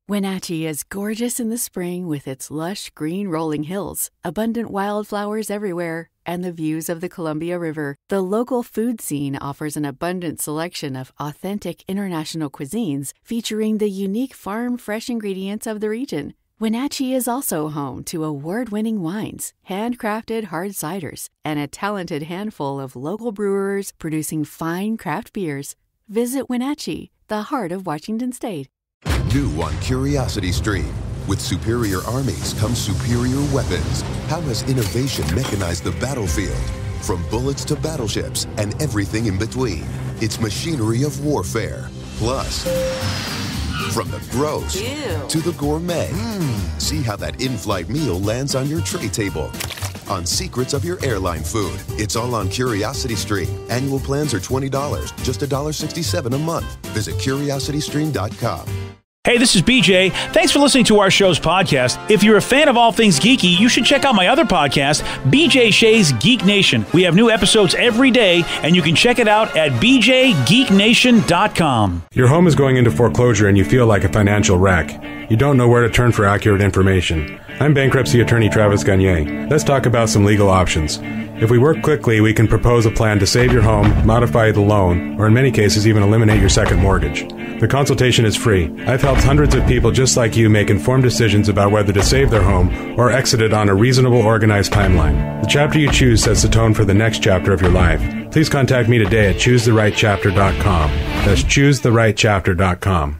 Wenatchee is gorgeous in the spring with its lush green rolling hills, abundant wildflowers everywhere, and the views of the Columbia River. The local food scene offers an abundant selection of authentic international cuisines featuring the unique farm-fresh ingredients of the region. Wenatchee is also home to award-winning wines, handcrafted hard ciders, and a talented handful of local brewers producing fine craft beers. Visit Wenatchee, the heart of Washington State. New on Curiosity Stream. With superior armies comes superior weapons. How has innovation mechanized the battlefield? From bullets to battleships and everything in between. It's machinery of warfare. Plus, from the gross to the gourmet. See how that in-flight meal lands on your tray table. On secrets of your airline food. It's all on Curiosity Stream. Annual plans are $20, just $1.67 a month. Visit curiositystream.com. Hey, this is BJ. Thanks for listening to our show's podcast. If you're a fan of all things geeky, you should check out my other podcast, BJ Shea's Geek Nation. We have new episodes every day, and you can check it out at bjgeeknation.com. Your home is going into foreclosure and you feel like a financial wreck. You don't know where to turn for accurate information. I'm bankruptcy attorney Travis Gagne. Let's talk about some legal options. If we work quickly, we can propose a plan to save your home, modify the loan, or in many cases even eliminate your second mortgage. The consultation is free. I've helped hundreds of people just like you make informed decisions about whether to save their home or exit it on a reasonable, organized timeline. The chapter you choose sets the tone for the next chapter of your life. Please contact me today at choosetherightchapter.com. That's choosetherightchapter.com.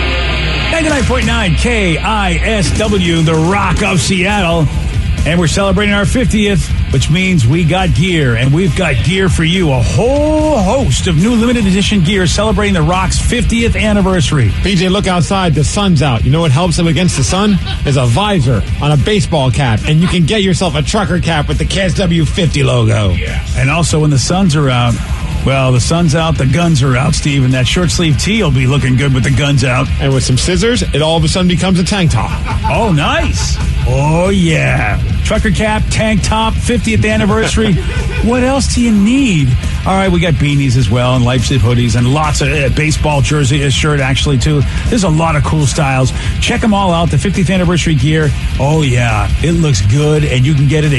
99.9 KISW, the Rock of Seattle. And we're celebrating our 50th, which means we got gear, and we've got gear for you. A whole host of new limited edition gear celebrating the Rock's 50th anniversary. PJ, look outside. The sun's out. You know what helps them against the sun? Is a visor on a baseball cap, and you can get yourself a trucker cap with the KSW 50 logo. Yeah. And also when the suns are out, well, the sun's out, the guns are out, Steve, and that short sleeve tee will be looking good with the guns out. And with some scissors, it all of a sudden becomes a tank top. Oh, nice. Oh, yeah. Trucker cap, tank top, 50th anniversary. What else do you need? All right, we got beanies as well and Leipzig hoodies and lots of baseball jersey, shirt actually, too. There's a lot of cool styles. Check them all out, the 50th anniversary gear. Oh, yeah, it looks good, and you can get it at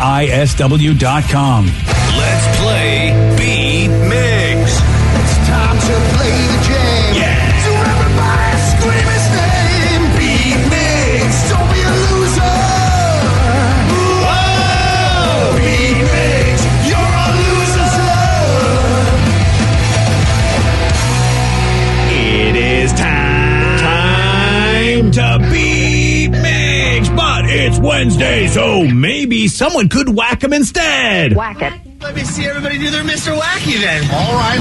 KISW.com. Let's play Beat Mix. It's time to play the game. Yeah. So everybody scream his name. Beat Mix. Don't be a loser. Whoa. Beat Mix. You're a loser. It is time to Beat Mix. But it's Wednesday, so maybe someone could whack him instead. Whack it. Let me see everybody do their Mr. Wacky then. All right.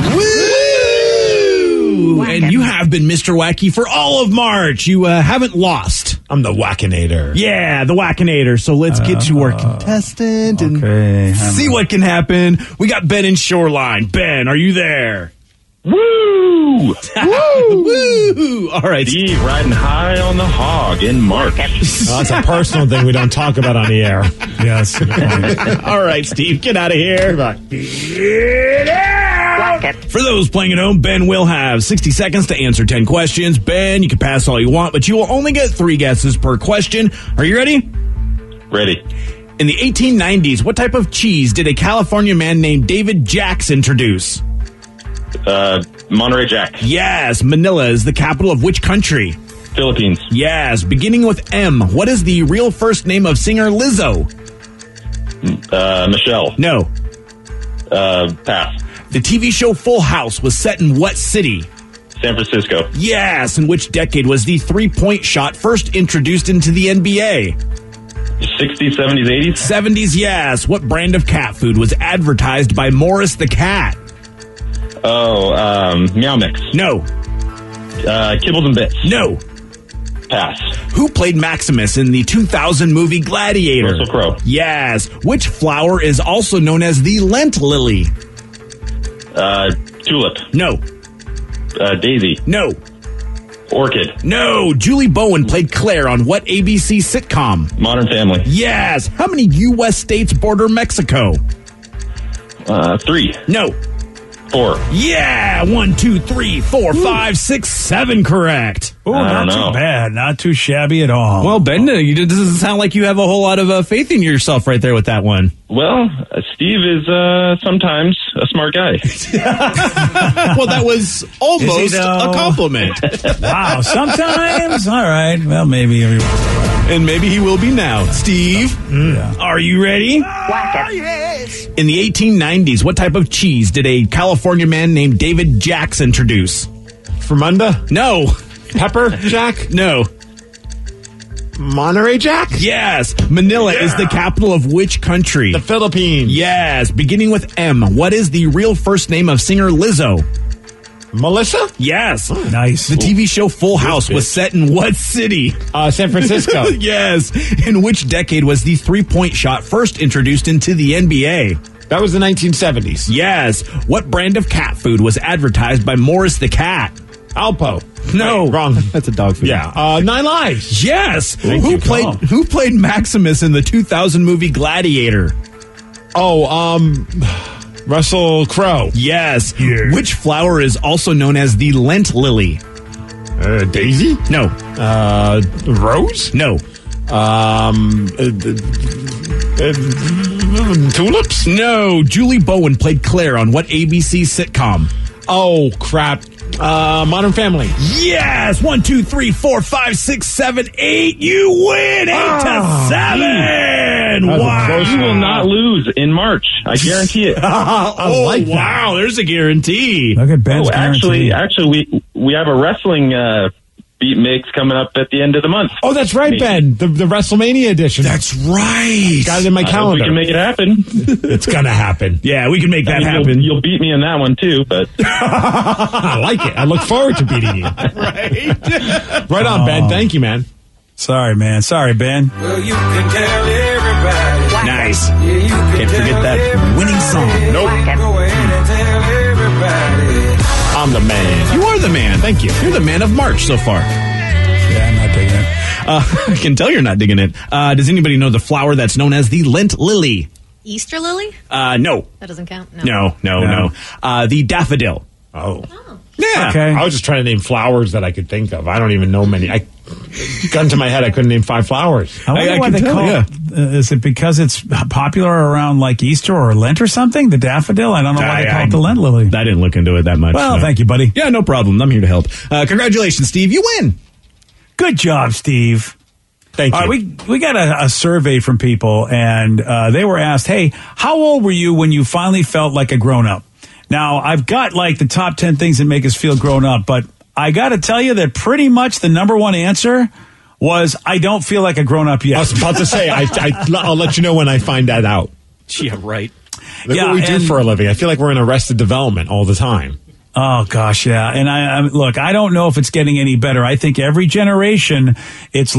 Woo! And you have been Mr. Wacky for all of March. You haven't lost. I'm the Wackinator. Yeah, the Wackinator. So let's get to our contestant and see what can happen. We got Ben in Shoreline. Ben, are you there? Woo! Woo! Woo! All right. Steve riding high on the hog in March. That's a personal thing we don't talk about on the air. Yes. All right, Steve, get out of here. Get out! For those playing at home, Ben will have 60 seconds to answer 10 questions. Ben, you can pass all you want, but you will only get 3 guesses per question. Are you ready? Ready. In the 1890s, what type of cheese did a California man named David Jacks introduce? Monterey Jack. Yes. Manila is the capital of which country? Philippines. Yes. Beginning with M, what is the real first name of singer Lizzo? Michelle. No. Pass. The TV show Full House was set in what city? San Francisco. Yes. In which decade was the three-point shot first introduced into the NBA? 60s, 70s, 80s? 70s, yes. What brand of cat food was advertised by Morris the Cat? Meow Mix. No. Kibbles and Bits. No. Pass. Who played Maximus in the 2000 movie Gladiator? Russell Crowe. Yes. Which flower is also known as the Lent lily? Tulip. No. Daisy. No. Orchid. No. Julie Bowen played Claire on what ABC sitcom? Modern Family. Yes. How many U.S. states border Mexico? 3. No. 4. Yeah. 1, 2, 3, 4, 5, 6, 7 correct. Oh, not too bad. Not too shabby at all. Well, Ben, it doesn't sound like you have a whole lot of faith in yourself right there with that one. Well, Steve is sometimes a smart guy. Well, that was almost a compliment. Wow, sometimes? All right. Well, maybe everyone. And maybe he will be now. Steve, are you ready? Yes. In the 1890s, what type of cheese did a California man named David Jacks introduce? Fremunda? No. Pepper Jack? No. Monterey Jack? Yes. Manila is the capital of which country? The Philippines. Yes. Beginning with M. What is the real first name of singer Lizzo? Melissa? Yes. Oh, nice. The TV show Full House was set in what city? San Francisco. Yes. In which decade was the three-point shot first introduced into the NBA? That was the 1970s. Yes. What brand of cat food was advertised by Morris the Cat? Alpo. No. Wait, wrong. That's a dog food. Yeah. 9 Lives. Yes. Thank Who you. played Maximus in the 2000 movie Gladiator? Russell Crowe. Yes. Which flower is also known as the Lent lily? Daisy? No. Rose? No. Tulips? No. Julie Bowen played Claire on what ABC sitcom? Oh, crap. Modern Family. Yes. 1, 2, 3, 4, 5, 6, 7, 8. You win 8-7. Wow. You will not lose in March. I guarantee it. I like that. Wow. There's a guarantee. Look at Ben's guarantee. Actually, we have a wrestling beat mix coming up at the end of the month. Oh, that's right, Ben. The WrestleMania edition. That's right. Got it in my calendar. We can make it happen. It's going to happen. Yeah, we can make that happen. You'll beat me in that one, too, but... I like it. I look forward to beating you. Right. Right on, Ben. Thank you, man. Sorry, man. Sorry, Ben. Well, you can tell everybody. Nice. Yeah, you Can't forget that winning song. Nope. Go ahead and tell everybody. I'm the man. You are the man. Thank you. You're the man of March so far. Yeah, I'm not digging it. I can tell you're not digging it. Does anybody know the flower that's known as the Lent lily? Easter lily? No. That doesn't count? No. The daffodil. Oh. Yeah. Okay. I was just trying to name flowers that I could think of. I don't even know many. Gun to my head, I couldn't name 5 flowers. I wonder I why can they tell, call yeah. it. Is it because it's popular around like Easter or Lent or something? The daffodil? I don't know why they call it the Lent lily. I didn't look into it that much. Well, so. thank you, buddy. Yeah, no problem. I'm here to help. Congratulations, Steve. You win. Good job, Steve. Thank you. All right, we got a survey from people, and they were asked, hey, how old were you when you finally felt like a grown-up? Now, I've got like the top 10 things that make us feel grown up, but I got to tell you that pretty much the number one answer was I don't feel like a grown-up yet. I was about to say, I'll let you know when I find that out. Yeah, right. Look what we do for a living. I feel like we're in Arrested Development all the time. Oh gosh, yeah. And I look, I don't know if it's getting any better. I think every generation, it's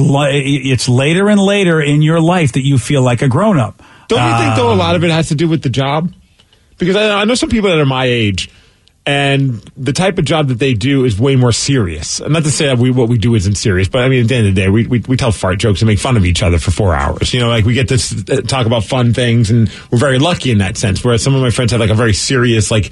later and later in your life that you feel like a grown up. Don't you think though a lot of it has to do with the job? Because I know some people that are my age, and the type of job that they do is way more serious. And not to say that what we do isn't serious, but I mean, at the end of the day, we tell fart jokes and make fun of each other for 4 hours. You know, like we get to talk about fun things, and we're very lucky in that sense. Whereas some of my friends have like a very serious, like,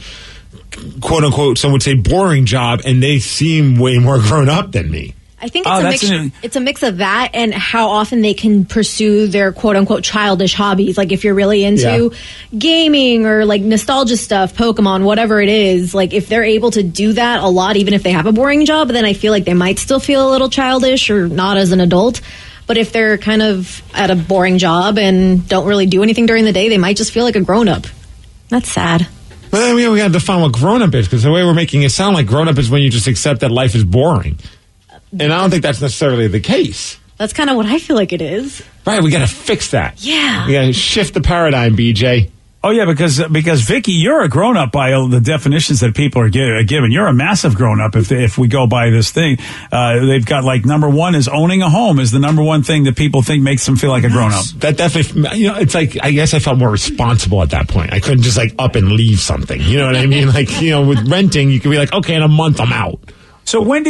quote unquote, some would say boring job, and they seem way more grown up than me. I think it's a mix of that and how often they can pursue their quote unquote childish hobbies. Like if you're really into gaming or like nostalgia stuff, Pokemon, whatever it is, like if they're able to do that a lot, even if they have a boring job, then I feel like they might still feel a little childish or not as an adult. But if they're kind of at a boring job and don't really do anything during the day, they might just feel like a grown up. That's sad. Well, we got to define what grown up is, because the way we're making it sound like grown up is when you just accept that life is boring. And I don't think that's necessarily the case. That's kind of what I feel like it is. Right, we got to fix that. Yeah. We got to shift the paradigm, BJ. Oh, yeah, because Vicky, you're a grown-up by the definitions that people are given. You're a massive grown-up if we go by this thing. They've got, like, number one is owning a home is the number one thing that people think makes them feel like a grown-up. That definitely, you know, it's like, I guess I felt more responsible at that point. I couldn't just, like, up and leave something. You know what I mean? Like, you know, with renting, you could be like, okay, in a month, I'm out. So we'll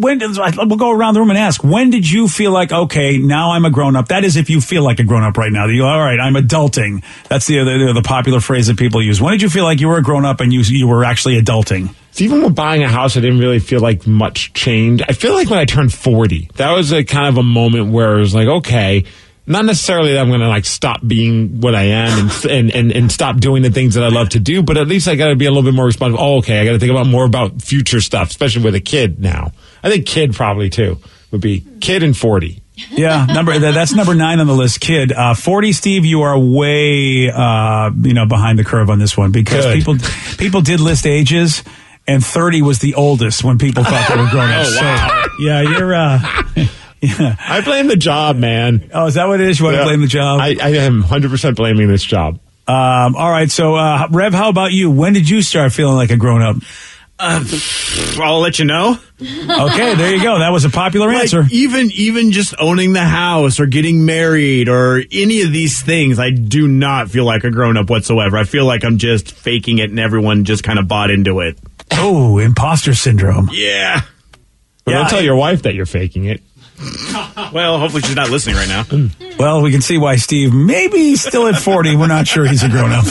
go around the room and ask, when did you feel like, okay, now I'm a grown-up? That is if you feel like a grown-up right now. All right, I'm adulting. That's the popular phrase that people use. When did you feel like you were a grown-up and you were actually adulting? So even with buying a house, I didn't really feel like much change. I feel like when I turned 40, that was a kind of a moment where it was like, okay, not necessarily that I'm going to like stop being what I am and stop doing the things that I love to do, but at least I got to be a little bit more responsible. Oh, okay, I got to think about more about future stuff, especially with a kid now. I think kid probably too would be kid and 40. Yeah, that's number 9 on the list, kid. 40, Steve, you are way behind the curve on this one because people did list ages. And 30 was the oldest when people thought they were grown up. Oh, wow. So, yeah, you're... yeah. I blame the job, man. Oh, is that what it is? You want to blame the job? I am 100% blaming this job. All right, so, Rev, how about you? When did you start feeling like a grown-up? I'll let you know. Okay, there you go. That was a popular answer. Even just owning the house or getting married or any of these things, I do not feel like a grown-up whatsoever. I feel like I'm just faking it and everyone just kind of bought into it. Oh, imposter syndrome. Yeah. Well, don't tell your wife that you're faking it. Well, hopefully she's not listening right now. Well, we can see why Steve maybe still at 40. We're not sure he's a grown-up.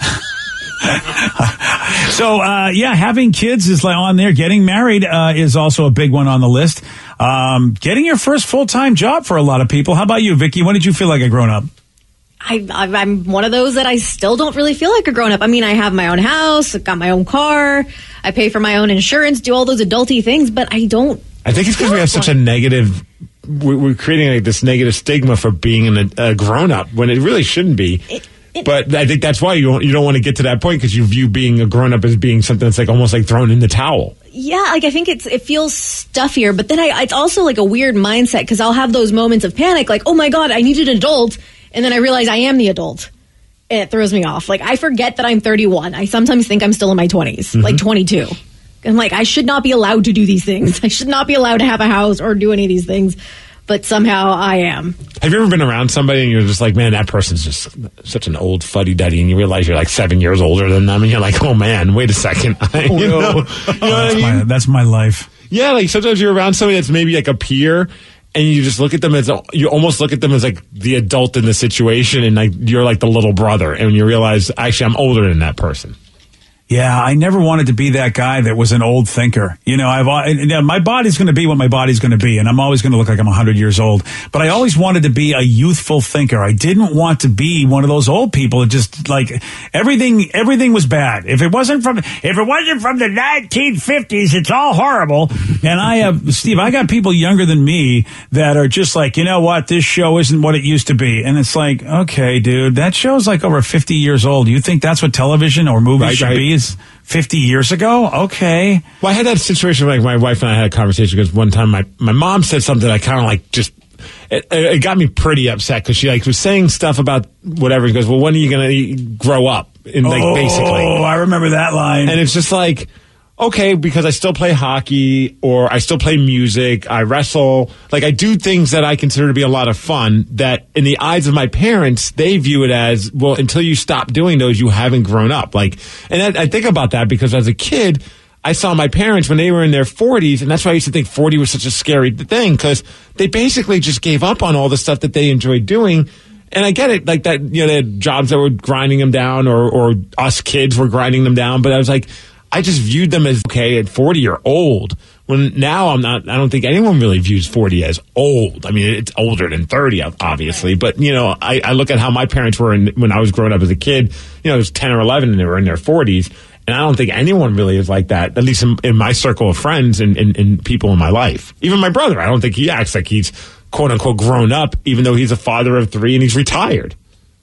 So, having kids is like on there. Getting married is also a big one on the list. Getting your first full-time job for a lot of people. How about you, Vicky? When did you feel like a grown-up? I'm one of those that I still don't really feel like a grown-up. I mean, I have my own house, I've got my own car, I pay for my own insurance, do all those adulty things, but I don't. I think it's because we have such a negative. We're creating like this negative stigma for being a grown-up when it really shouldn't be. But I think that's why you don't want to get to that point because you view being a grown-up as being something that's like almost like thrown in the towel. Yeah, like I think it feels stuffier, but then it's also like a weird mindset because I'll have those moments of panic, like, oh my God, I need an adult. And then I realize I am the adult. And it throws me off. Like, I forget that I'm 31. I sometimes think I'm still in my 20s, like 22. I'm like, I should not be allowed to do these things. I should not be allowed to have a house or do any of these things. But somehow I am. Have you ever been around somebody and you're just like, man, that person's just such an old fuddy-duddy, and you realize you're like 7 years older than them, and you're like, oh man, wait a second. That's my life. Yeah, like sometimes you're around somebody that's maybe like a peer, and you just look at them you almost look at them as like the adult in the situation, and like you're like the little brother, and you realize actually I'm older than that person. Yeah, I never wanted to be that guy that was an old thinker. You know, my body's going to be what my body's going to be, and I'm always going to look like I'm 100 years old. But I always wanted to be a youthful thinker. I didn't want to be one of those old people that just like everything was bad. If it wasn't from the 1950s, it's all horrible. And Steve, I got people younger than me that are just like, you know what, this show isn't what it used to be. And it's like, okay, dude, that show's like over 50 years old. You think that's what television or movies should be? 50 years ago? Okay. Well, I had that situation like my wife and I had a conversation because one time my mom said something I kind of like just it got me pretty upset because she like was saying stuff about whatever. She goes, well, when are you going to grow up? And like basically. Oh, I remember that line. And it's just like, okay, because I still play hockey or I still play music, I wrestle. Like I do things that I consider to be a lot of fun that in the eyes of my parents, they view it as, well, until you stop doing those, you haven't grown up. Like, and I think about that because as a kid, I saw my parents when they were in their 40s, and that's why I used to think 40 was such a scary thing because they basically just gave up on all the stuff that they enjoyed doing. And I get it, like that, you know, they had jobs that were grinding them down or us kids were grinding them down. But I was like, I just viewed them as, okay, at 40 you're old. When now I don't think anyone really views 40 as old. I mean, it's older than 30, obviously. But, you know, I look at how my parents were when I was growing up as a kid. You know, it was 10 or 11 and they were in their 40s. And I don't think anyone really is like that, at least in my circle of friends and people in my life. Even my brother, I don't think he acts like he's, quote unquote, grown up, even though he's a father of 3 and he's retired.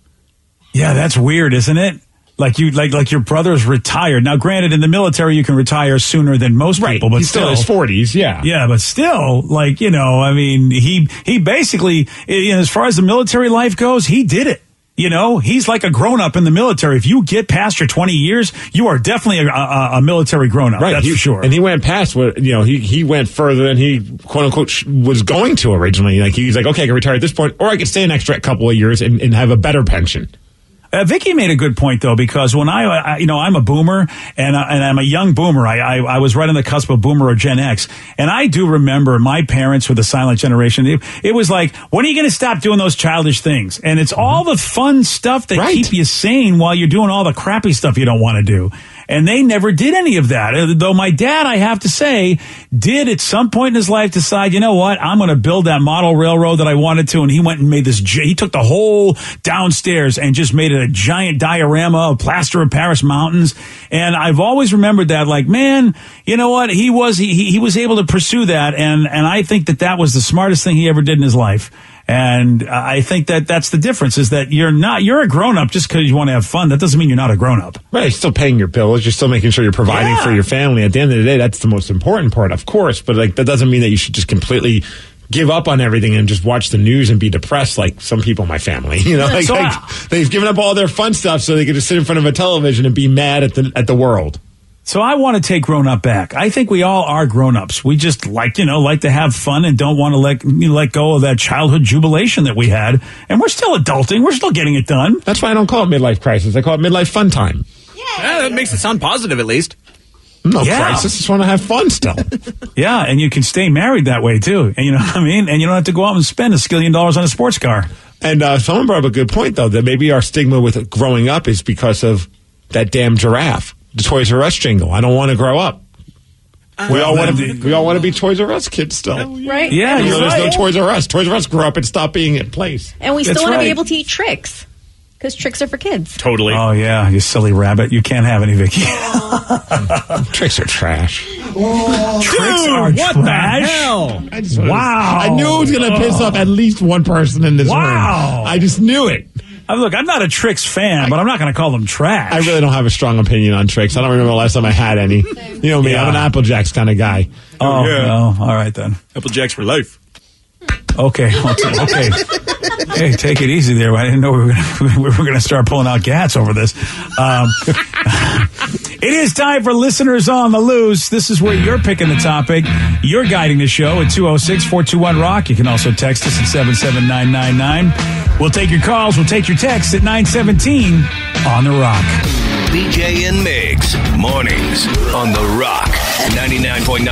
Yeah, that's weird, isn't it? Like your brother's retired. Now, granted, in the military, you can retire sooner than most people, but he's still in his 40s, yeah. Yeah, but still, like, you know, I mean, he basically, as far as the military life goes, he did it. You know, he's like a grown-up in the military. If you get past your 20 years, you are definitely a military grown-up. Right, that's for sure. And he went past what, you know, he went further than he, quote-unquote, was going to originally. Like, he's like, okay, I can retire at this point, or I can stay an extra couple of years and have a better pension. Vicky made a good point, though, because when I'm a boomer and I'm a young boomer. I was right on the cusp of boomer or Gen X. And I do remember my parents were the silent generation. It was like, when are you going to stop doing those childish things? And it's all the fun stuff that keep you sane while you're doing all the crappy stuff you don't want to do. And they never did any of that. Though my dad, I have to say, did at some point in his life decide, you know what, I'm going to build that model railroad that I wanted to. And he went and made this, he took the whole downstairs and just made it a giant diorama of plaster of Paris mountains. And I've always remembered that, like, man, you know what, he was able to pursue that. And I think that was the smartest thing he ever did in his life. And I think that's the difference, is that you're a grown-up just because you want to have fun. That doesn't mean you're not a grown-up. Right, you're still paying your bills. You're still making sure you're providing for your family. At the end of the day, that's the most important part, of course. But like, that doesn't mean that you should just completely give up on everything and just watch the news and be depressed like some people in my family. You know, like they've given up all their fun stuff so they can just sit in front of a television and be mad at the world. So I want to take grown-up back. I think we all are grown-ups. We just like to have fun and don't want to let go of that childhood jubilation that we had. And we're still adulting. We're still getting it done. That's why I don't call it midlife crisis. I call it midlife fun time. Yeah, that makes it sound positive at least. No crisis. Just want to have fun still. Yeah, and you can stay married that way too. And you know what I mean? And you don't have to go out and spend $1 skillion on a sports car. And someone brought up a good point, though, that maybe our stigma with growing up is because of that damn giraffe. The Toys R Us jingle. I don't want to grow up. We all want to be Toys R Us kids still. Right? Yeah, there's no Toys R Us. Toys R Us grew up and stopped being in place. And we still want to be able to eat tricks. Because tricks are for kids. Totally. Oh, yeah, you silly rabbit. You can't have any, Vicky. Tricks are trash. Tricks are what trash? The hell? Wow. I knew it was going to piss off at least one person in this room. I just knew it. Look, I'm not a Tricks fan, but I'm not going to call them trash. I really don't have a strong opinion on Tricks. I don't remember the last time I had any. You know me, I'm an Apple Jacks kind of guy. Oh, yeah. No. All right, then. Apple Jacks for life. Okay. Hey, take it easy there. I didn't know we were going to start pulling out gats over this. It is time for Listeners on the Loose. This is where you're picking the topic. You're guiding the show at 206-421-ROCK. You can also text us at 77999. We'll take your calls. We'll take your texts at 917 on The Rock. BJ and Migs, mornings on The Rock, 99.9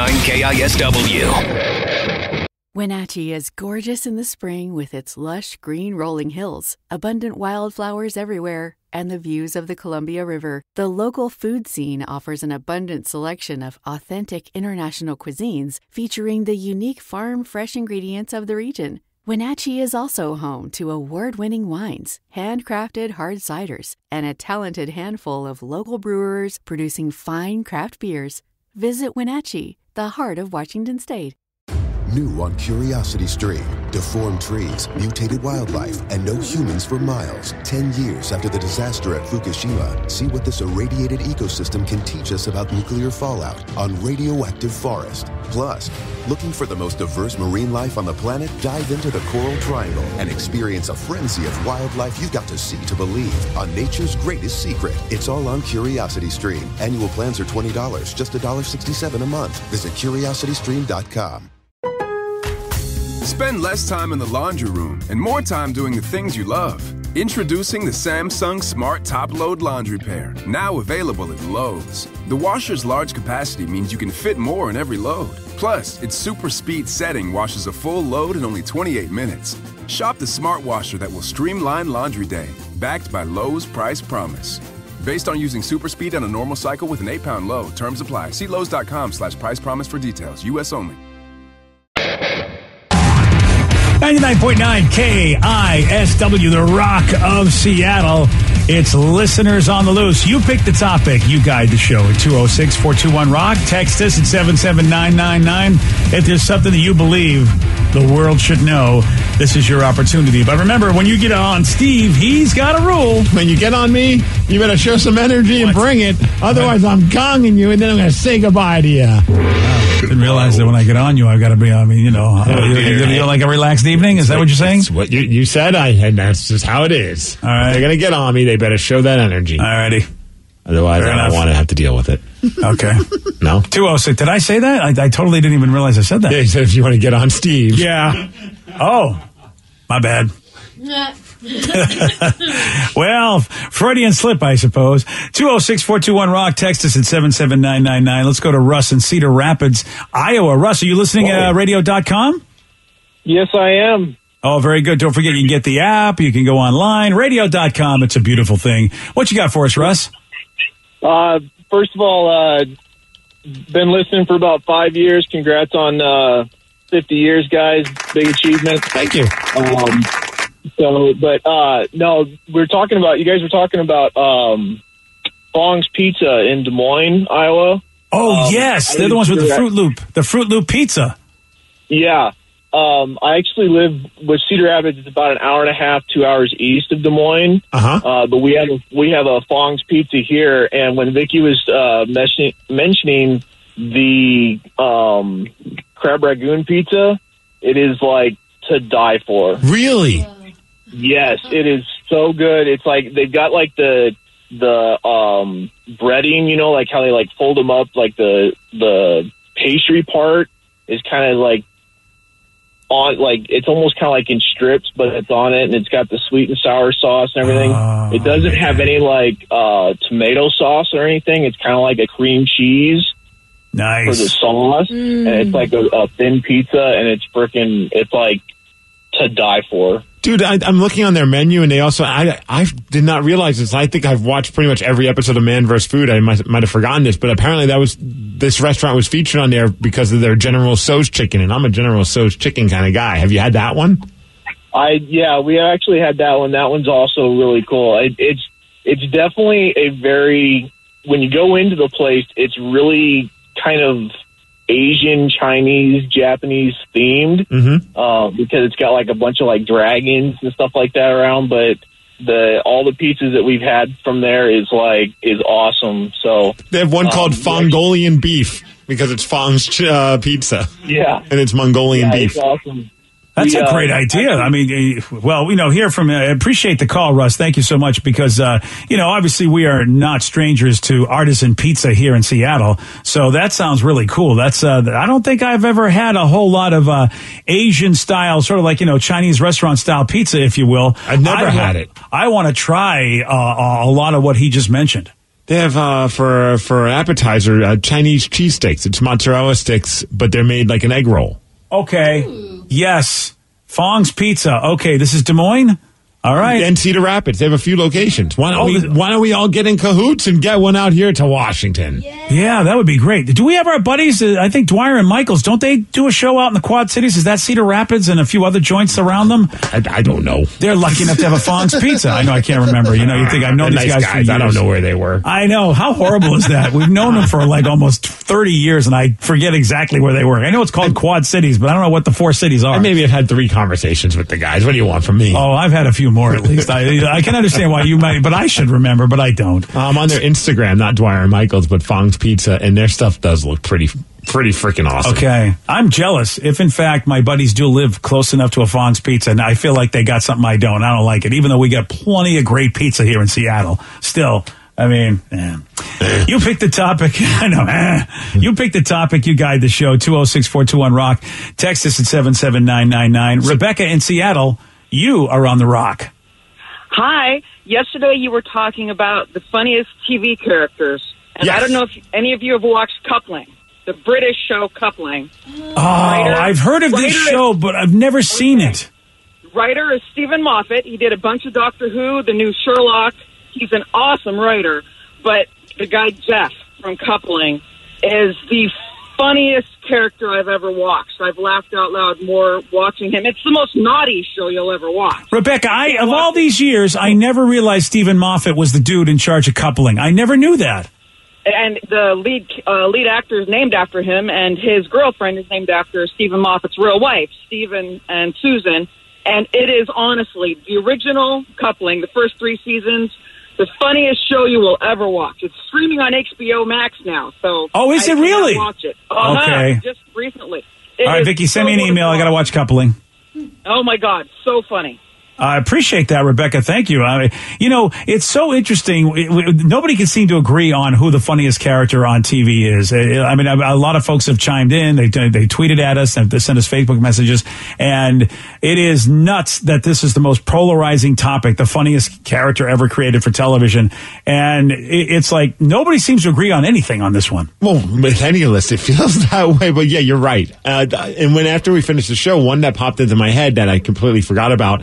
KISW. Wenatchee is gorgeous in the spring with its lush green rolling hills, abundant wildflowers everywhere, and the views of the Columbia River. The local food scene offers an abundant selection of authentic international cuisines featuring the unique farm-fresh ingredients of the region. Wenatchee is also home to award-winning wines, handcrafted hard ciders, and a talented handful of local brewers producing fine craft beers. Visit Wenatchee, the heart of Washington State. New on Curiosity Stream. Deformed trees, mutated wildlife, and no humans for miles. 10 years after the disaster at Fukushima, see what this irradiated ecosystem can teach us about nuclear fallout on Radioactive Forest. Plus, looking for the most diverse marine life on the planet? Dive into the Coral Triangle and experience a frenzy of wildlife you've got to see to believe on nature's greatest secret. It's all on Curiosity Stream. Annual plans are $20, just $1.67 a month. Visit curiositystream.com. Spend less time in the laundry room and more time doing the things you love. Introducing the Samsung Smart Top Load Laundry Pair, now available at Lowe's. The washer's large capacity means you can fit more in every load. Plus, its super speed setting washes a full load in only 28 minutes. Shop the smart washer that will streamline laundry day, backed by Lowe's Price Promise. Based on using super speed on a normal cycle with an 8-pound load. Terms apply. See Lowe's.com/price promise for details. U.S. only. 99.9 KISW, the Rock of Seattle. It's Listeners on the Loose. You pick the topic. You guide the show at 206-421-ROCK. Text us at 77999. If there's something that you believe the world should know, this is your opportunity. But remember, when you get on Steve, he's got a rule. When you get on me, you better show some energy and bring it. Otherwise, I'm gonging you, and then I'm going to say goodbye to you. Didn't realize that when I get on you, I've got to be on me, you know. You like a relaxed evening? Is that what you're saying? That's what you said, and that's just how it is. All right. They're going to get on me. They better show that energy. All righty. Otherwise, I don't want to have to deal with it. Okay. No? 206. Did I say that? I totally didn't even realize I said that. Yeah, he said if you want to get on Steve. Yeah. Oh, my bad. Well, Freudian slip, I suppose. 206-421-ROCK. Text us at 77999. Let's go to Russ in Cedar Rapids, Iowa. Russ, are you listening at radio.com? Yes, I am. Oh, very good. Don't forget, you can get the app. You can go online. Radio.com. It's a beautiful thing. What you got for us, Russ? first of all, been listening for about 5 years. Congrats on 50 years, guys. Big achievement. Thank you. No, we're talking about, you guys were talking about Fong's Pizza in Des Moines, Iowa. Oh, yes. They're the ones with the Fruit Loop. The Fruit Loop pizza. Yeah. I actually live with Cedar Rapids. It's about an hour and a half, 2 hours east of Des Moines. But we have a Fong's Pizza here. And when Vicky was mentioning the crab ragoon pizza, it is like to die for. Really? Yes, it is so good. It's like they've got like the breading, you know, like how they like fold them up, like the pastry part is kind of like on, like it's almost kind of like in strips, but it's on it, and it's got the sweet and sour sauce and everything. It doesn't have any like tomato sauce or anything. It's kind of like a cream cheese. Nice. For the sauce, and it's like a thin pizza, and it's like to die for. Dude, I'm looking on their menu, and they also, I did not realize this. I think I've watched pretty much every episode of Man vs. Food. I might have forgotten this, but apparently this restaurant was featured on there because of their General Tso's chicken, and I'm a General Tso's chicken kind of guy. Have you had that one? We actually had that one. That one's also really cool. It's definitely a very, when you go into the place, it's really kind of Asian, Chinese, Japanese themed, because it's got like a bunch of like dragons and stuff like that around. But all the pizzas that we've had from there is awesome. So they have one called Fongolian beef because it's Fong's pizza. Yeah, and it's Mongolian beef. It's awesome. That's a great idea. I mean, well, hear from, I appreciate the call, Russ. Thank you so much because, obviously we are not strangers to artisan pizza here in Seattle. So that sounds really cool. That's, I don't think I've ever had a whole lot of, Asian style, sort of like, Chinese restaurant style pizza, if you will. I've never had it. I want to try, a lot of what he just mentioned. They have, for appetizer, Chinese cheesesteaks. It's mozzarella sticks, but they're made like an egg roll. Okay. Ooh. Yes. Fong's Pizza. Okay, this is Des Moines? All right. And Cedar Rapids. They have a few locations. Why don't we all get in cahoots and get one out here to Washington? Yeah, that would be great. Do we have our buddies, I think Dwyer and Michaels, don't they do a show out in the Quad Cities? Is that Cedar Rapids and a few other joints around them? I don't know. They're lucky enough to have a Fong's Pizza. I know, I can't remember. You think I've known these nice guys for years. I don't know where they were. I know. How horrible is that? We've known them for like almost 30 years, and I forget exactly where they were. I know it's called Quad Cities, but I don't know what the 4 cities are. I maybe have had 3 conversations with the guys. What do you want from me? Oh, I've had a few more at least. I can understand why you might, but I should remember, but I don't. I'm on their Instagram, not Dwyer and Michaels, but Fong's Pizza, and their stuff does look pretty freaking awesome. Okay. I'm jealous if, in fact, my buddies do live close enough to a Fong's Pizza, and I feel like they got something I don't. I don't like it, even though we got plenty of great pizza here in Seattle. Still, I mean, you pick the topic. I know. You pick the topic. You guide the show. 206-421-ROCK. Text us at 77999. Rebecca in Seattle, you are on the Rock. Hi. Yesterday you were talking about the funniest TV characters. And I don't know if any of you have watched Coupling, the British show Coupling. Oh, I've heard of this show, but I've never seen it. Writer is Stephen Moffat. He did a bunch of Doctor Who, the new Sherlock. He's an awesome writer. But the guy Jeff from Coupling is the funniest character I've ever watched. I've laughed out loud more watching him. It's the most naughty show you'll ever watch. Rebecca, of all these years, I never realized Stephen Moffat was the dude in charge of Coupling. I never knew that. And the lead actor is named after him, and his girlfriend is named after Stephen Moffat's real wife, Stephen and Susan. And it is honestly the original Coupling, the first 3 seasons, the funniest show you will ever watch. It's streaming on HBO Max now. So is it really? Watch it. Okay. Just recently. All right, Vicky, send me an email. I got to watch Coupling. Oh, my God. So funny. I appreciate that, Rebecca. Thank you. It's so interesting. Nobody can seem to agree on who the funniest character on TV is. I mean, a lot of folks have chimed in. They tweeted at us and they sent us Facebook messages. And it is nuts that this is the most polarizing topic, the funniest character ever created for television. And it's like nobody seems to agree on anything on this one. Well, with any list, it feels that way. But yeah, you're right. And after we finished the show, one that popped into my head that I completely forgot about, because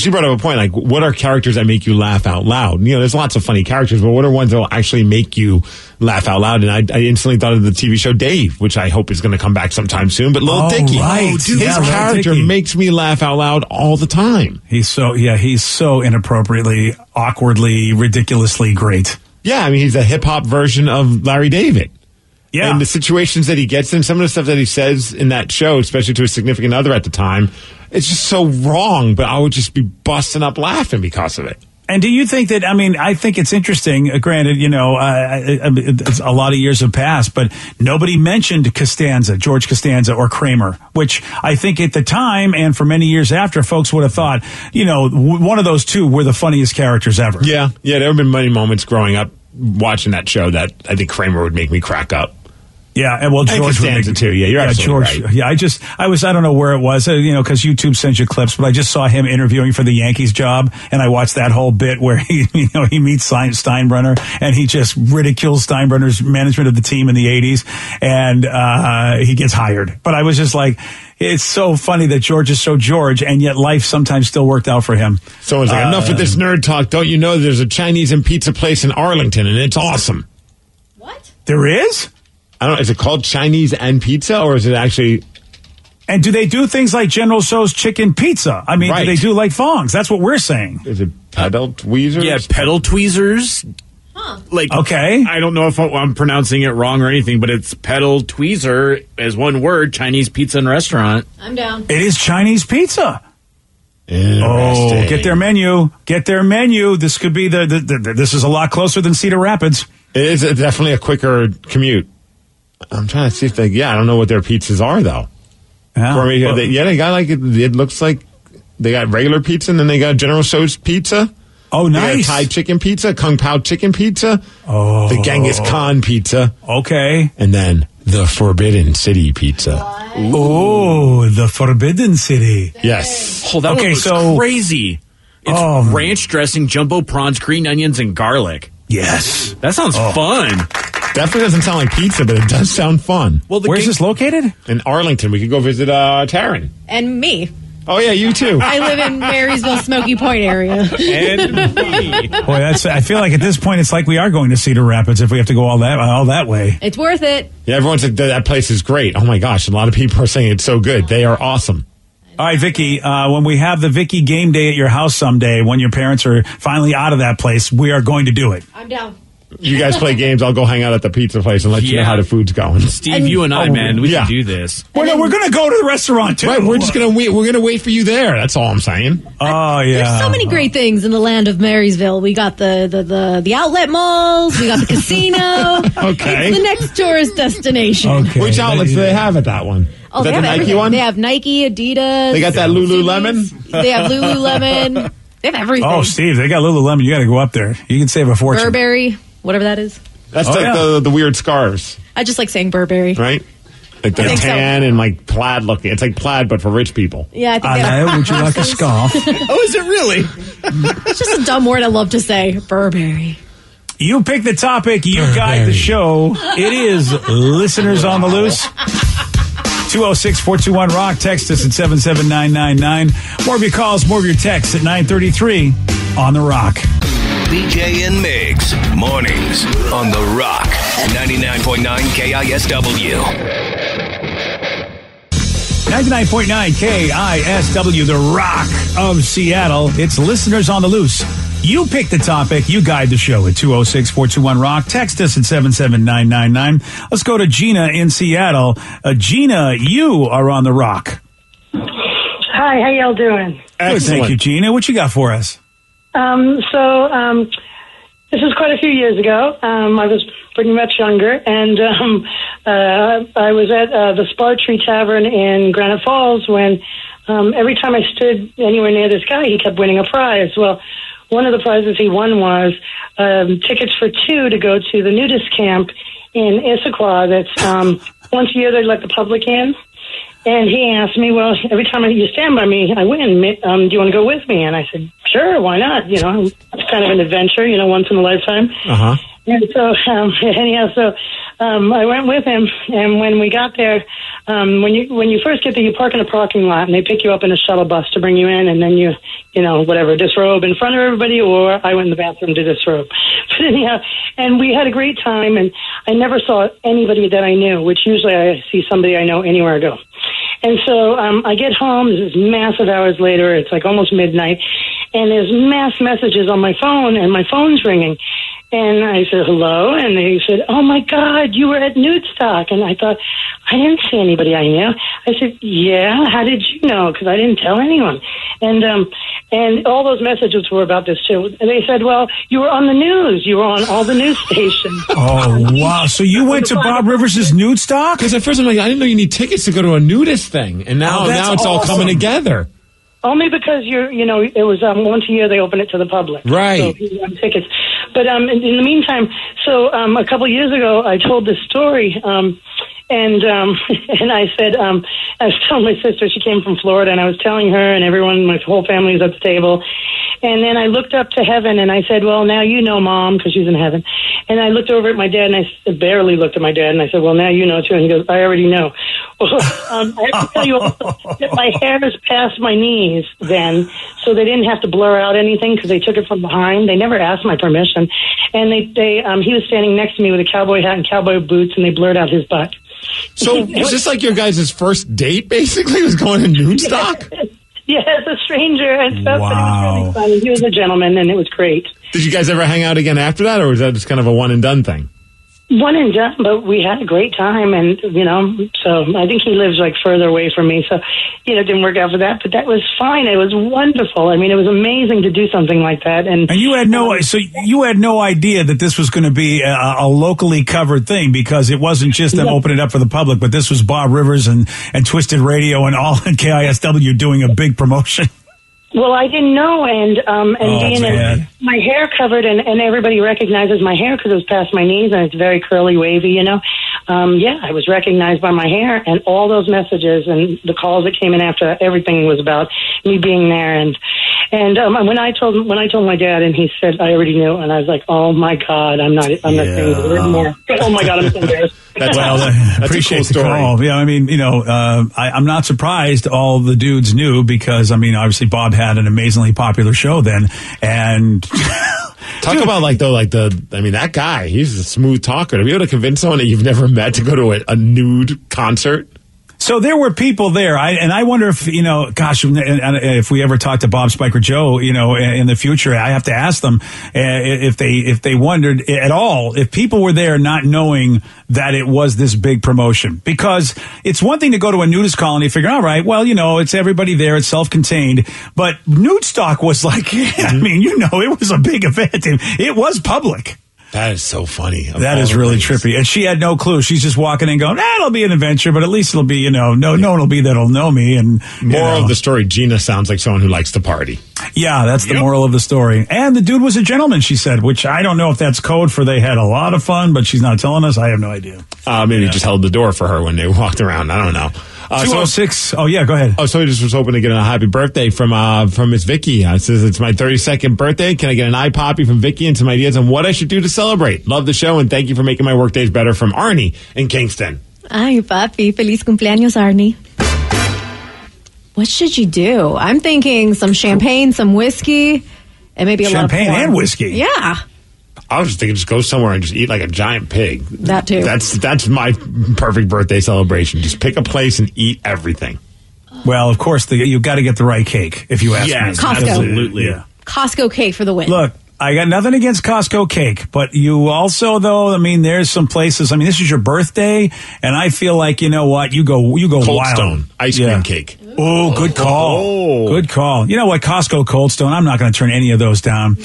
she brought up a point, like, what are characters that make you laugh out loud? You know, there's lots of funny characters, but what are ones that will actually make you laugh out loud? And I instantly thought of the TV show Dave, which I hope is going to come back sometime soon. But Lil Dicky, his character makes me laugh out loud all the time. He's so inappropriately, awkwardly, ridiculously great. Yeah, I mean, he's a hip-hop version of Larry David. Yeah. And the situations that he gets in, some of the stuff that he says in that show, especially to a significant other at the time, it's just so wrong, but I would just be busting up laughing because of it. And do you think that, I mean, I think it's interesting, granted, you know, it's a lot of years have passed, but nobody mentioned George Costanza or Kramer, which I think at the time and for many years after, folks would have thought, you know, one of those two were the funniest characters ever. Yeah, there have been many moments growing up watching that show that I think Kramer would make me crack up. Yeah, and well, George Costanza too. Yeah, you're absolutely right. Yeah, I don't know where it was, you know, because YouTube sends you clips, but I just saw him interviewing for the Yankees job, and I watched that whole bit where he meets Steinbrenner, and he just ridicules Steinbrenner's management of the team in the 80s, and he gets hired. But I was just like, it's so funny that George is so George, and yet life sometimes still worked out for him. Someone's like, enough with this nerd talk. Don't you know there's a Chinese and pizza place in Arlington, and it's awesome? What? There is? I don't know. Is it called Chinese and Pizza, or is it actually? And do they do things like General Tso's chicken pizza? I mean, do they do like Fong's? That's what we're saying. Is it pedal tweezers? Yeah, pedal tweezers. Huh. Like, okay. I don't know if I'm pronouncing it wrong or anything, but it's pedal tweezer as one word. Chinese pizza and restaurant. I'm down. It is Chinese pizza. Oh, get their menu. Get their menu. This could be this is a lot closer than Cedar Rapids. It is definitely a quicker commute. I'm trying to see if I don't know what their pizzas are, though. Yeah, they got like, it looks like they got regular pizza, and then they got General Tso's pizza. Oh, nice. They got Thai chicken pizza, Kung Pao chicken pizza. Oh. The Genghis Khan pizza. Okay. And then the Forbidden City pizza. Oh, the Forbidden City. Yes. Oh, that one was crazy. It's ranch dressing, jumbo prawns, green onions, and garlic. Yes. That sounds fun. Definitely doesn't sound like pizza, but it does sound fun. Well, where's this located? In Arlington. We could go visit Taryn. And me. Oh, yeah, you too. I live in Marysville, Smoky Point area. And me. Boy, I feel like at this point it's like we are going to Cedar Rapids if we have to go all that way. It's worth it. Yeah, everyone said that place is great. Oh, my gosh. A lot of people are saying it's so good. They are awesome. All right, Vicky, when we have the Vicky game day at your house someday, when your parents are finally out of that place, we are going to do it. I'm down. You guys play games. I'll go hang out at the pizza place and let you know how the food's going. Steve, you and I, man, we can do this. We're going to go to the restaurant, too. Right, we're just going to wait. We're going to wait for you there. That's all I'm saying. Oh, yeah. There's so many great things in the land of Marysville. We got the outlet malls. We got the casino. Okay. It's the next tourist destination. Okay. Which outlets do they have at that one? Oh, Is they that have the Nike everything. one? They have Nike, Adidas. They got that Lululemon? They have Lululemon. They have everything. Oh, Steve, they got Lululemon. You got to go up there. You can save a fortune. Burberry, whatever that is. That's the weird scarves. I just like saying Burberry. Right? Like the tan and like plaid looking. It's like plaid, but for rich people. Yeah, I think they have would you like a scarf? Oh, is it really? It's just a dumb word I love to say. Burberry. You pick the topic. You guide the show. It is Listeners on the Loose. 206-421-ROCK. Text us at 77999. More of your calls, more of your texts at 933 on The Rock. BJ and Migs, mornings on The Rock, 99.9 KISW. 99.9 KISW, The Rock of Seattle. It's Listeners on the Loose. You pick the topic. You guide the show at 206-421-ROCK. Text us at 77999. Let's go to Gina in Seattle. Gina, you are on The Rock. Hi, how y'all doing? Good, thank you, Gina. What you got for us? This was quite a few years ago. I was pretty much younger, and I was at the Spar Tree Tavern in Granite Falls when every time I stood anywhere near this guy, he kept winning a prize. Well, one of the prizes he won was tickets for two to go to the nudist camp in Issaquah. That's once a year they let the public in. And he asked me, well, every time you stand by me, I win. Do you want to go with me? And I said, sure, why not? You know, it's kind of an adventure, once in a lifetime. Uh-huh. And so, anyhow, I went with him, and when we got there, when you first get there, you park in a parking lot, and they pick you up in a shuttle bus to bring you in, and then you disrobe in front of everybody, or I went in the bathroom to disrobe. But anyhow, and we had a great time, and I never saw anybody that I knew, which usually I see somebody I know anywhere I go. And so I get home, this is massive hours later, it's like almost midnight, and there's mass messages on my phone, and my phone's ringing. And I said, hello, and they said, oh my God, you were at Nudestock. And I thought, I didn't see anybody I knew. I said, yeah, how did you know? Because I didn't tell anyone. And all those messages were about this too. And they said, well, you were on the news. You were on all the news stations. Oh, wow. So you went to Bob Rivers' Nudestock? Because at first I'm like, I didn't know you need tickets to go to a nudist thing. And now it's all coming together. Only because it was once a year they open it to the public. Right. So you have tickets. But in the meantime, so a couple of years ago, I told this story, and I said, I was telling my sister, she came from Florida, and I was telling her and everyone, my whole family was at the table. And then I looked up to heaven, and I said, well, now you know, Mom, because she's in heaven. And I looked over at my dad, and I barely looked at my dad, and I said, well, now you know, too. And he goes, I already know. I have to tell you also that my hair is past my knees then, so they didn't have to blur out anything because they took it from behind. They never asked my permission. And he was standing next to me with a cowboy hat and cowboy boots, and they blurred out his butt. So was this like your guys' first date, basically? Was going to Nudestock? Yeah, as a stranger and stuff, but it was really fun. He was a gentleman, and it was great. Did you guys ever hang out again after that, or was that just kind of a one-and-done thing? One and done, but we had a great time, and, so I think he lives, further away from me, so, it didn't work out for that, but that was fine. It was wonderful. I mean, it was amazing to do something like that. And you had you had no idea that this was going to be a locally covered thing, because it wasn't just them opening it up for the public, but this was Bob Rivers and Twisted Radio and all in KISW doing a big promotion. Well, I didn't know, and being my hair covered, and everybody recognizes my hair because it was past my knees, and it's very curly, wavy, I was recognized by my hair, and all those messages and the calls that came in after, everything was about me being there, and when I told my dad, and he said I already knew, and I was like, oh my God, I'm not saying a word more. Oh my God, I'm so embarrassed. I appreciate the call. Yeah, I mean, I'm not surprised all the dudes knew, because obviously Bob had an amazingly popular show then, and talk about that guy, he's a smooth talker. To be able to convince someone that you've never met to go to a nude concert. So there were people there, and I wonder if, if we ever talk to Bob, Spike, or Joe, in the future, I have to ask them if they wondered at all if people were there not knowing that it was this big promotion. Because it's one thing to go to a nudist colony, figure, all right, well, it's everybody there, it's self-contained, but Nudestock was like, it was a big event. It was public. That is so funny. That is really trippy. And she had no clue. She's just walking in going, it'll be an adventure, but at least it'll be, no one will be that'll know me. And moral of the story, Gina sounds like someone who likes to party. Yeah, that's the moral of the story. And the dude was a gentleman, she said, which I don't know if that's code for they had a lot of fun, but she's not telling us. I have no idea. Maybe he just held the door for her when they walked around. I don't know. 206. Go ahead. Oh, so he just was hoping to get a happy birthday from Miss Vicky. It says it's my 32nd birthday. Can I get an eye poppy from Vicky and some ideas on what I should do to celebrate? Love the show, and thank you for making my work days better, from Arnie in Kingston. Ay, papi. Feliz cumpleaños, Arnie. What should you do? I'm thinking some champagne, some whiskey, and maybe a lot of champagne and whiskey. Yeah. I was just thinking, just go somewhere and just eat like a giant pig. That too. That's my perfect birthday celebration. Just pick a place and eat everything. Well, of course, you got to get the right cake, if you ask me. Costco. Absolutely. Yeah. Costco cake for the win. Look, I got nothing against Costco cake, but you also, though, there's some places, this is your birthday, and I feel like, you know what, you go Cold wild. Stone ice cream cake. Oh, good call. Oh. Good call. You know what, Costco Cold Stone, I'm not going to turn any of those down.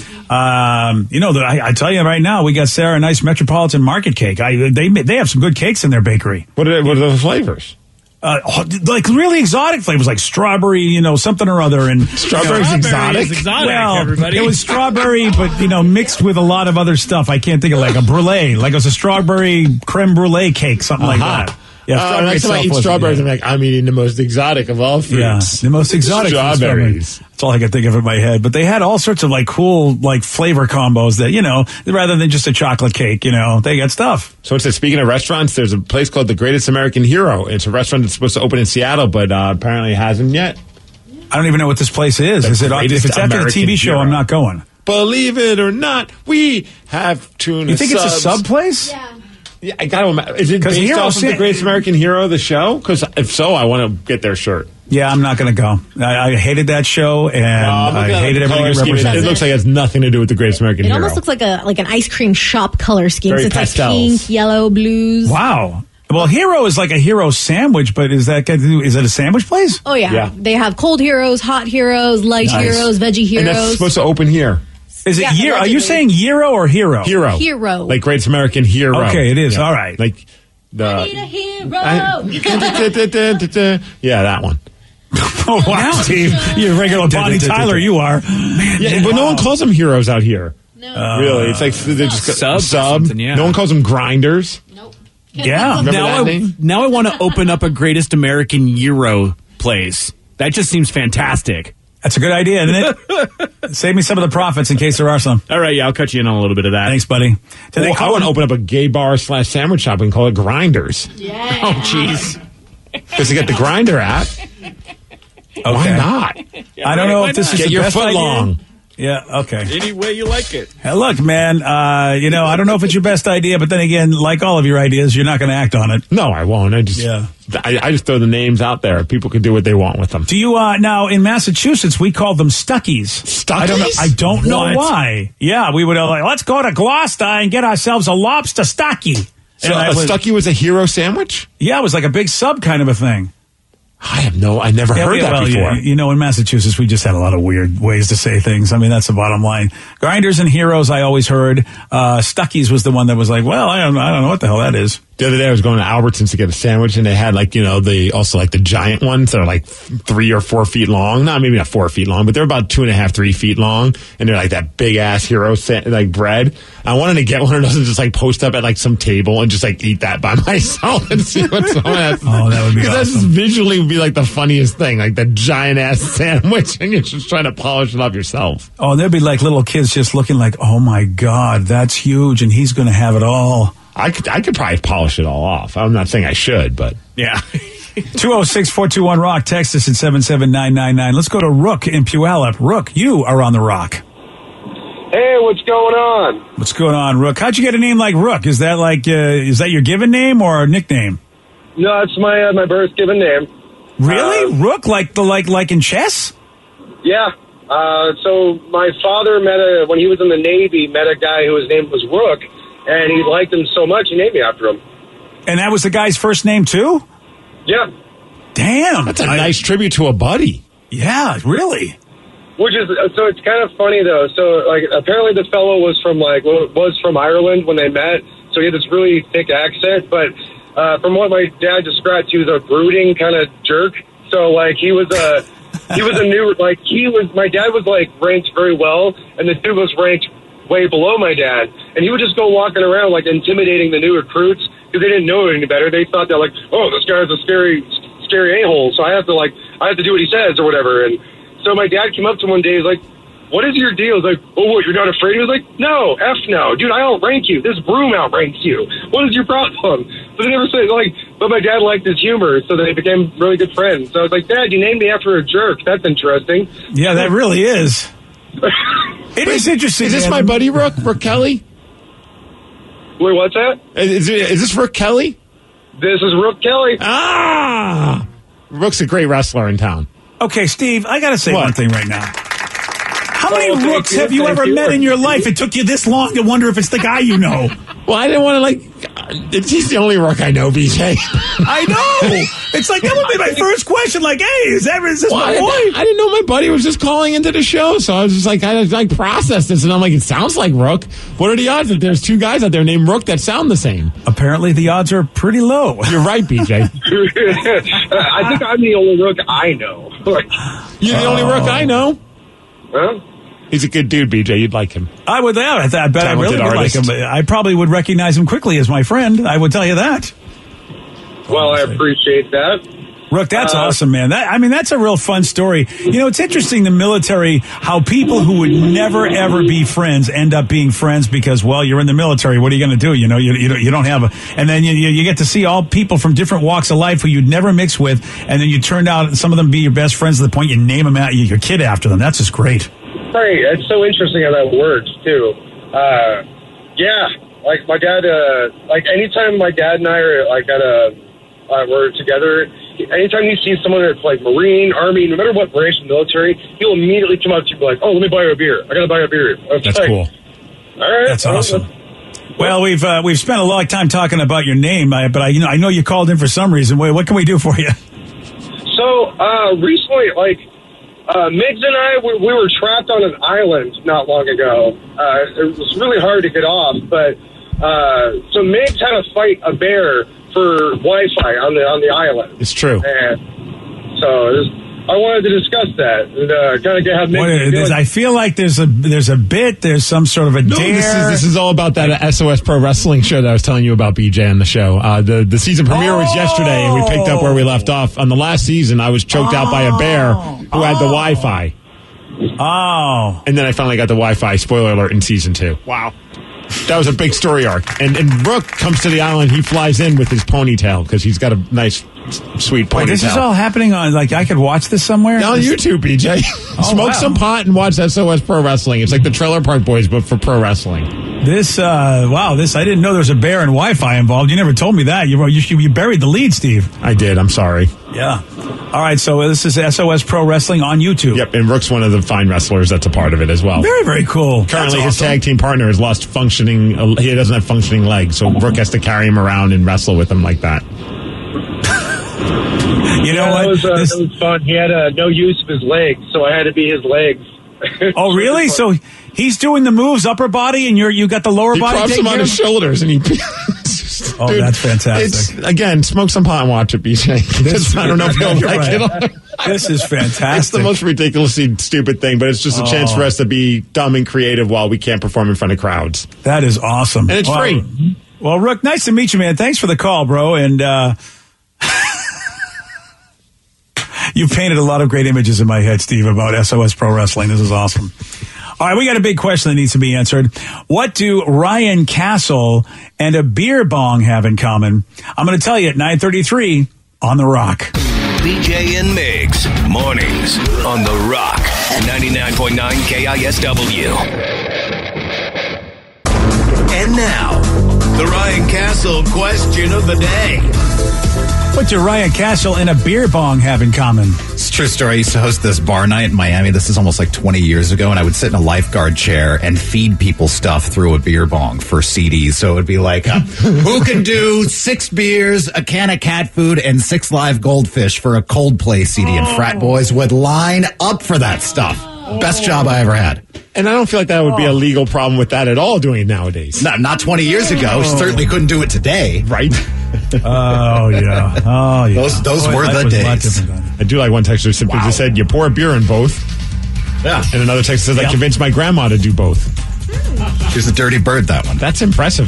I tell you right now, we got Sarah a nice Metropolitan Market cake. They have some good cakes in their bakery. What are the flavors? Like really exotic flavors, like strawberry, something or other, and strawberry's exotic. Well, everybody. It was strawberry, but mixed with a lot of other stuff. I can't think of like a brulee, like it was a strawberry creme brulee cake, something like that. Yeah, next time I eat strawberries, I'm like, I'm eating the most exotic of all fruits. Yeah, the most exotic strawberries. That's all I could think of in my head. But they had all sorts of like cool like flavor combos that, you know, rather than just a chocolate cake, you know, they got stuff. So it says, speaking of restaurants, there's a place called The Greatest American Hero. It's a restaurant that's supposed to open in Seattle, but apparently it hasn't yet. I don't even know what this place is. Is it? If it's after the TV show, I'm not going. Believe it or not, we have tuna. You think subs. it's a sub place? Yeah, I gotta imagine. Is it based off of The Greatest American Hero, the show? Because if so, I want to get their shirt. Yeah, I'm not going to go. I hated that show, and I hated everything it represented. It looks like it has nothing to do with The Greatest American Hero. It almost looks like an ice cream shop color scheme. Very It's pastels. like pink, yellow, blues. Wow. Well, Hero is like a hero sandwich, but is it a sandwich place? Oh yeah. They have cold heroes, hot heroes, light heroes, veggie heroes. And that's supposed to open here. Is it Yeah, Hero? Are you allegedly. saying Hero or Hero? Hero. Like Greatest American Hero. Okay, it is. Yeah. All right. Like the yeah, that one. Oh, wow, Steve. You're a regular Bonnie Tyler, you are. Man, yeah, but no one calls them heroes out here. No. Really. It's like they're just Subs or something, yeah. No one calls them grinders. Yeah. Remember Now that name? I want to open up a Greatest American Euro place. That just seems fantastic. That's a good idea, isn't it? Save me some of the profits in case there are some. All right, yeah, I'll cut you in on a little bit of that. Thanks, buddy. I want to open up a gay bar / sandwich shop and call it Grinders. Yeah. Oh, jeez. Because they got the Grinder app. Why not? I don't know if this is Get the your best foot idea. long. Yeah, okay. Any way you like it. Hey, look, man, I don't know if it's your best idea, but then again, like all of your ideas, you're not going to act on it. No, I won't. I just throw the names out there. People can do what they want with them. Do you, now in Massachusetts, we call them Stuckies. Stuckies? I don't know What? why. Yeah, we would like, let's go to Gloucester and get ourselves a lobster Stucky. So And a Stucky was a hero sandwich? Yeah, it was like a big sub kind of a thing. I never heard that before. You know, in Massachusetts, we just had a lot of weird ways to say things. I mean, that's the bottom line. Grinders and Heroes, I always heard. Stuckies was the one that was like, well, I don't know what the hell that is. The other day I was going to Albertsons to get a sandwich, and they had the giant ones that are like 3 or 4 feet long. Maybe not 4 feet long, but they're about 2.5, 3 feet long, and they're like that big ass hero bread. I wanted to get one of those and just like post up at like some table and just like eat that by myself and see what's on it. Oh, that would be That just awesome. visually would be like the funniest thing, like the giant ass sandwich, and you're just trying to polish it up yourself. Oh, there'd be like little kids just looking like, oh my God, that's huge, and he's going to have it all. I could probably polish it all off. I'm not saying I should, but Yeah. 206-421-ROCK. Text us at 77999. Let's go to Rook in Puyallup. Rook, you are on the Rock. Hey, what's going on? What's going on, Rook? How'd you get a name like Rook? Is that like is that your given name or a nickname? No, it's my birth given name. Really, Rook? Like in chess? Yeah. So my father when he was in the Navy, met a guy whose name was Rook, and he liked him so much he named me after him. And that was the guy's first name too? Yeah. Damn, that's a nice tribute to a buddy. Yeah, really. Which is so it's kind of funny though. So like apparently this fellow was from Ireland when they met, so he had this really thick accent. But from what my dad described, he was a brooding kind of jerk. So like my dad was like ranked very well, and the dude was ranked way below my dad, and he would just go walking around like intimidating the new recruits because they didn't know any better. They thought that like, oh, this guy's a scary a-hole, so I have to do what he says or whatever. And so my dad came up to him one day, he's like, what is your deal? He's like, oh, what, you're not afraid? He was like, no, F no. Dude, I outrank you. This broom outranks you. What is your problem? But they never said, but my dad liked his humor, so they became really good friends. So I was like, Dad, you named me after a jerk. That's interesting. Yeah, that really is. It is interesting. Is this my buddy Rook Kelly? Wait, what's that? Is this Rook Kelly? This is Rook Kelly. Ah! Rook's a great wrestler in town. Okay, Steve, I got to say one thing right now. How many thank Rooks you, have you thank ever you. met in your life? It took you this long to wonder if it's the guy you know. Well, I didn't want to he's the only Rook I know, BJ. I know. It's like, that would be my first question. Like, hey, is this my boy? I didn't know my buddy was just calling into the show, so I was just like, I processed this, and I'm like, it sounds like Rook. What are the odds that there's two guys out there named Rook that sound the same? Apparently, the odds are pretty low. You're right, BJ. I think I'm the only Rook I know. You're the only Rook I know. Huh? He's a good dude, BJ. You'd like him. I would. I bet I really would like him. I probably would recognize him quickly as my friend. I would tell you that. Well, I appreciate that. Rook, that's awesome, man. That's a real fun story. It's interesting, the military, how people who would never, ever be friends end up being friends because, well, you're in the military. What are you going to do? You don't have and then you get to see all people from different walks of life who you'd never mix with, and then you turned out some of them be your best friends to the point you name them out, your kid after them. That's just great. Right. It's so interesting how that works, too. Yeah. Like, my dad, anytime my dad and I are, we're together, anytime he sees someone that's like Marine, Army, no matter what branch of the military, he'll immediately come up to you and be like, "Oh, let me buy you a beer. I gotta buy you a beer." That's cool. All right, that's awesome. Well, we've spent a lot of time talking about your name, but I know you called in for some reason. What can we do for you? So recently, Migs and I, we were trapped on an island not long ago. It was really hard to get off, but so Migs had to fight a bear for Wi-Fi on the island. It's true. And so I wanted to discuss that and kind of have. I feel like there's some sort of a dare. This is all about that SOS Pro Wrestling show that I was telling you about, BJ, on the show. The season premiere was yesterday, and we picked up where we left off. On the last season, I was choked out by a bear who had the Wi-Fi. Oh. And then I finally got the Wi-Fi, spoiler alert, in season 2. Wow. That was a big story arc. And Rook comes to the island. He flies in with his ponytail because he's got a nice, sweet ponytail. Wait, this is all happening on, I could watch this somewhere? On YouTube, BJ. Smoke some pot and watch SOS Pro Wrestling. It's like the Trailer Park Boys, but for pro wrestling. I didn't know there was a bear and Wi-Fi involved. You never told me that. You buried the lead, Steve. I did. I'm sorry. Yeah. All right, so this is SOS Pro Wrestling on YouTube. Yep, and Rook's one of the fine wrestlers that's a part of it as well. Very, very cool. Currently, his tag team partner has lost functioning. He doesn't have functioning legs, so Rook has to carry him around and wrestle with him like that. You know what? It was fun. He had no use of his legs, so I had to be his legs. Oh, really? So he's doing the moves, upper body, and you got the lower body. He props him on his shoulders, and he. Oh, dude, that's fantastic. Again, smoke some pot and watch it, BJ. I don't know if you'll like it. This is fantastic. It's the most ridiculously stupid thing, but it's just a chance for us to be dumb and creative while we can't perform in front of crowds. That is awesome. And it's free. Well, Rook, nice to meet you, man. Thanks for the call, bro. And you painted a lot of great images in my head, Steve, about SOS Pro Wrestling. This is awesome. All right, we got a big question that needs to be answered. What do Ryan Castle and a beer bong have in common? I'm going to tell you at 9:33 on The Rock. BJ and Migs, mornings on The Rock, 99.9 KISW. And now, the Ryan Castle question of the day. What do Ryan Castle and a beer bong have in common? It's a true story. I used to host this bar night in Miami. This is almost like 20 years ago, and I would sit in a lifeguard chair and feed people stuff through a beer bong for CDs. So it would be like, who can do 6 beers, a can of cat food, and 6 live goldfish for a Coldplay CD? And frat boys would line up for that stuff. Best job I ever had. And I don't feel like that would be a legal problem with that at all doing it nowadays. No, not 20 years ago. Certainly couldn't do it today. Right? Oh, yeah. Oh, yeah. Those were the days. I do like one texter simply just said, you pour a beer in both. Yeah. And another texter says, I convinced my grandma to do both. She's a dirty bird, that one. That's impressive.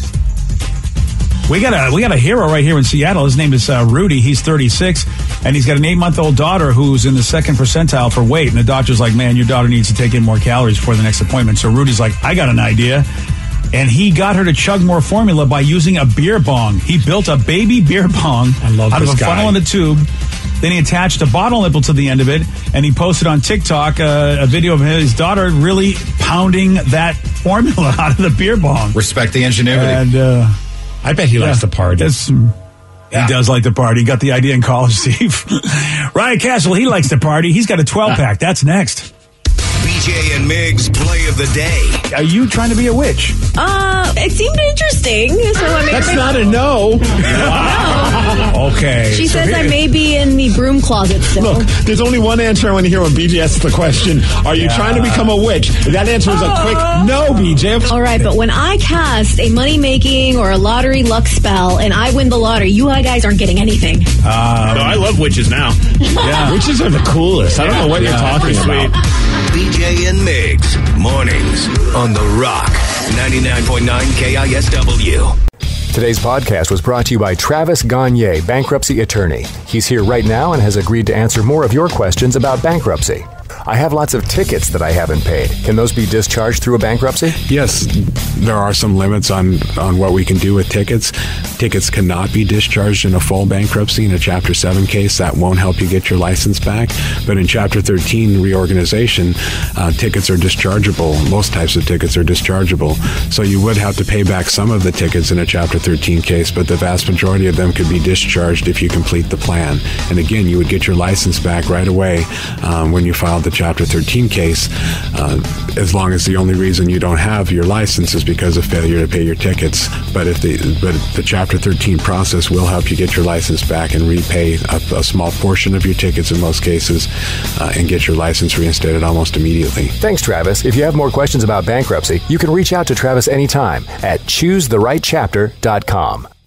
We got a hero right here in Seattle. His name is Rudy. He's 36, and he's got an 8-month-old daughter who's in the 2nd percentile for weight. And the doctor's like, man, your daughter needs to take in more calories before the next appointment. So Rudy's like, I got an idea. And he got her to chug more formula by using a beer bong. He built a baby beer bong out of a funnel and a tube. Then he attached a bottle nipple to the end of it, and he posted on TikTok a video of his daughter really pounding that formula out of the beer bong. Respect the ingenuity. And I bet he likes to party. He does like to party. He got the idea in college, Steve. Ryan Castle, he likes to party. He's got a 12-pack. That's next. BJ and Migs play of the day. Are you trying to be a witch? It seemed interesting. So that's not a no. No. Okay. She says I may be in the broom closet still. Look, there's only one answer I want to hear when BJ asks the question. Are you trying to become a witch? That answer is a quick no, BJ. All right, but when I cast a money-making or a lottery luck spell and I win the lottery, you guys aren't getting anything. No, I love witches now. Yeah. Witches are the coolest. I don't know what you're talking about. BJ and Migs, mornings on The Rock, 99.9 KISW. Today's podcast was brought to you by Travis Gagne, bankruptcy attorney. He's here right now and has agreed to answer more of your questions about bankruptcy. I have lots of tickets that I haven't paid. Can those be discharged through a bankruptcy? Yes, there are some limits on what we can do with tickets. Tickets cannot be discharged in a full bankruptcy. In a Chapter 7 case, that won't help you get your license back. But in Chapter 13 reorganization, tickets are dischargeable. Most types of tickets are dischargeable. So you would have to pay back some of the tickets in a Chapter 13 case, but the vast majority of them could be discharged if you complete the plan. And again, you would get your license back right away when you filed the Chapter 13 case, as long as the only reason you don't have your license is because of failure to pay your tickets. But the Chapter 13 process will help you get your license back and repay a small portion of your tickets in most cases, and get your license reinstated almost immediately. Thanks, Travis. If you have more questions about bankruptcy, you can reach out to Travis anytime at choosetherightchapter.com.